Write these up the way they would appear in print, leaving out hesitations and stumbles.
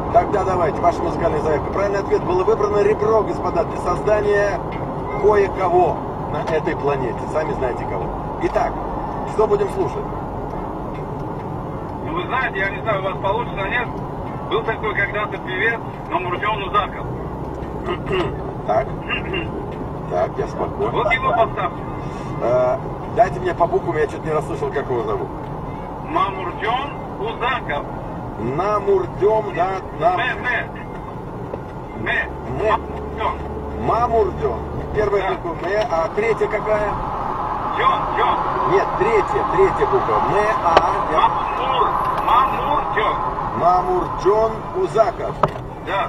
Тогда давайте, ваша музыкальная заявка. Правильный ответ: было выбрано ребро, господа, для создания кое-кого на этой планете. Сами знаете кого. Итак, что будем слушать? Ну, вы знаете, я не знаю, у вас получится, нет? Был такой когда-то певец, но Муртен Узаков. Так. Так, я спокойно. Вот его поставьте. Дайте мне по буквам, я что-то не расслышал, как его зовут. Мамурден Узаков. Намурдем, да? Мамурден. Первая буква М, а третья какая? Джон. Нет, третья буква. Мамурден. Мамурджон Узаков. Да.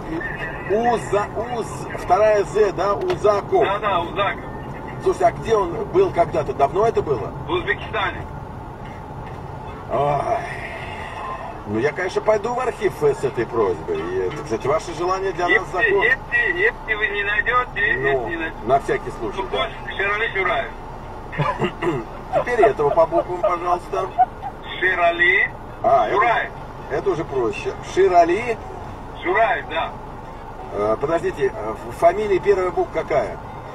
Вторая З, да? Узаков. Да, Узаков. Слушайте, а где он был когда-то? Давно это было? В Узбекистане. Ой. Ну, я, конечно, пойду в архив с этой просьбой. И это, кстати, ваше желание для нас закон. Если вы не найдете, на всякий случай. Да. Ширали Шураев. Теперь этого по буквам, пожалуйста. Ширали Шураев. Это уже проще. Ширали Шураев, да. Подождите, фамилия первая буква какая?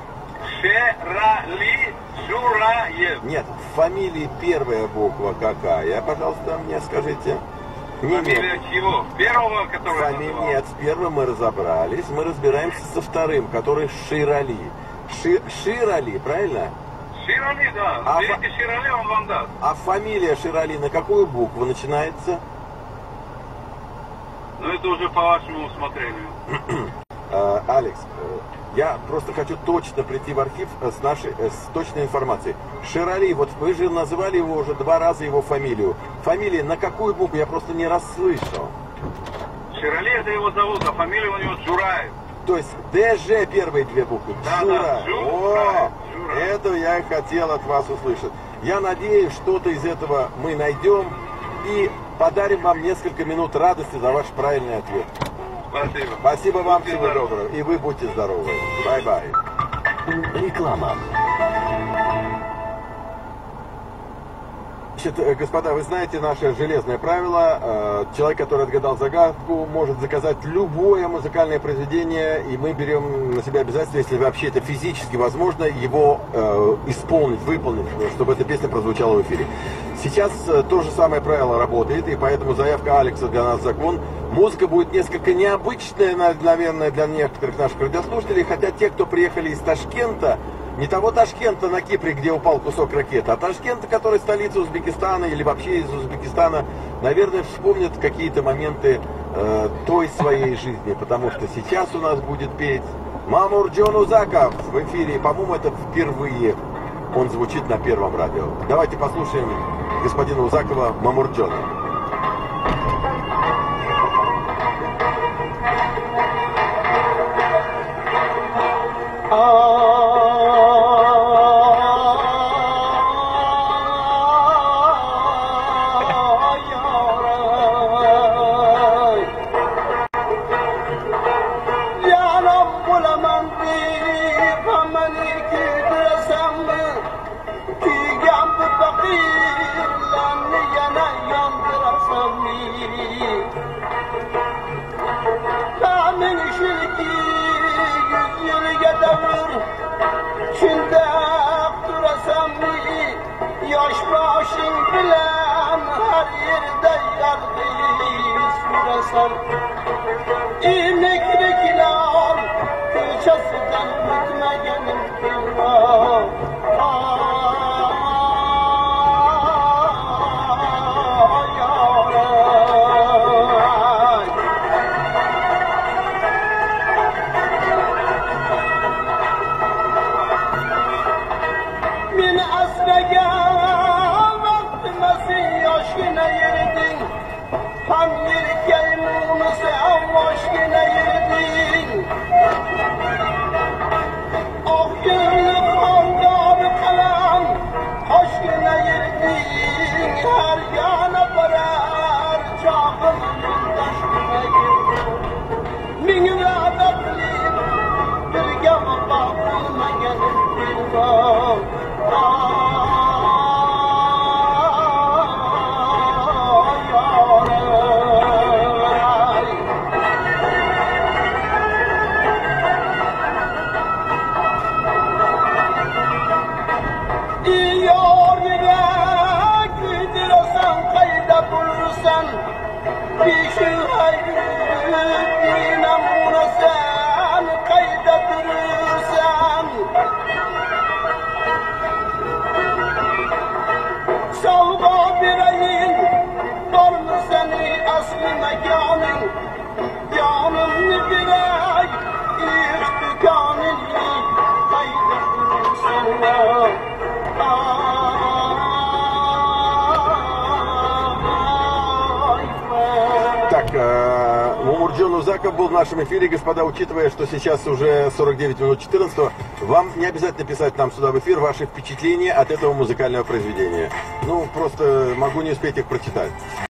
Ширали Шураев. Нет, фамилия первая буква какая? Пожалуйста, мне скажите. Фамилия чего? Первого, который Нет, с первым мы разобрались. Мы разбираемся со вторым, который Ширали. Ширали, правильно? Ширали, да. Берите Ширали, он вам даст. А фамилия Ширали на какую букву начинается? Ну, это уже по вашему усмотрению. Алекс, я просто хочу точно прийти в архив с точной информацией. Ширали, вот вы же называли его уже 2 раза, его фамилию. Фамилия на какую букву? Я просто не расслышал. Ширали, это его зовут, а фамилия у него Джураев. То есть ДЖ первые 2 буквы. Да, Джураев. Это я и хотел от вас услышать. Я надеюсь, что-то из этого мы найдем и подарим вам несколько минут радости за ваш правильный ответ. Спасибо. Спасибо вам, всего доброго. И вы будьте здоровы. Бай-бай. Реклама. Значит, господа, вы знаете наше железное правило. Человек, который отгадал загадку, может заказать любое музыкальное произведение, и мы берем на себя обязательство, если вообще это физически возможно, его исполнить, выполнить, чтобы эта песня прозвучала в эфире. Сейчас то же самое правило работает, и поэтому заявка Алекса для нас закон. Музыка будет несколько необычная, наверное, для некоторых наших радиослушателей, хотя те, кто приехали из Ташкента, не того Ташкента на Кипре, где упал кусок ракеты, а Ташкента, который столица Узбекистана или вообще из Узбекистана, наверное, вспомнят какие-то моменты той своей жизни, потому что сейчас у нас будет петь Мамурджон Узаков в эфире, по-моему, это впервые он звучит на Первом радио. Давайте послушаем господина Узакова Мамурджона. Yaş başın bilen her yerde yardıyız süresen İmeklikler kılçasından bitmeyenim kılma Min asrega Aşkına yerdin, ham yerken munusu am aşkına yerdin. bir şey hayır dinem buna sen kaydettirsen. Salva bireyin var mı seni aslı mekanın? Canımlı birey ihtikanın kaydettirsen. Так, Мумурджон Узаков был в нашем эфире. Господа, учитывая, что сейчас уже 49 минут 14, вам не обязательно писать нам сюда в эфир ваши впечатления от этого музыкального произведения. Ну, просто могу не успеть их прочитать.